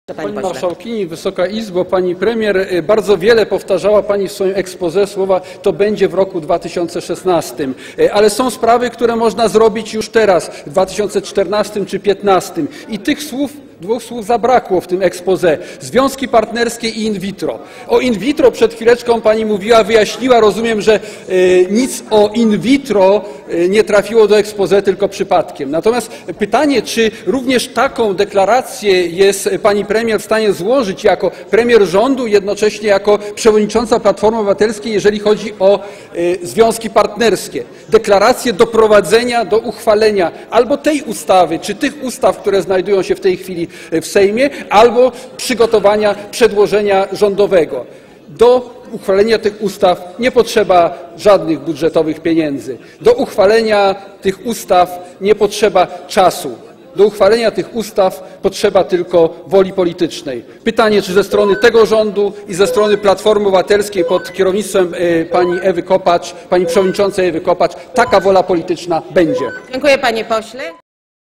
Pani marszałkini, Wysoka Izbo, pani premier, bardzo wiele powtarzała pani w swoim exposé słowa "to będzie w roku 2016", ale są sprawy, które można zrobić już teraz, w 2014 czy 2015 i tych słów, dwóch słów zabrakło w tym exposé. Związki partnerskie i in vitro. O in vitro przed chwileczką pani mówiła, wyjaśniła, rozumiem, że nic o in vitro nie trafiło do exposé tylko przypadkiem. Natomiast pytanie, czy również taką deklarację jest pani premier w stanie złożyć jako premier rządu, jednocześnie jako przewodnicząca Platformy Obywatelskiej, jeżeli chodzi o związki partnerskie. Deklarację doprowadzenia do uchwalenia albo tej ustawy, czy tych ustaw, które znajdują się w tej chwili w Sejmie, albo przygotowania przedłożenia rządowego. Do uchwalenia tych ustaw nie potrzeba żadnych budżetowych pieniędzy. Do uchwalenia tych ustaw nie potrzeba czasu. Do uchwalenia tych ustaw potrzeba tylko woli politycznej. Pytanie, czy ze strony tego rządu i ze strony Platformy Obywatelskiej pod kierownictwem pani Ewy Kopacz, pani przewodniczącej Ewy Kopacz, taka wola polityczna będzie. Dziękuję, panie pośle.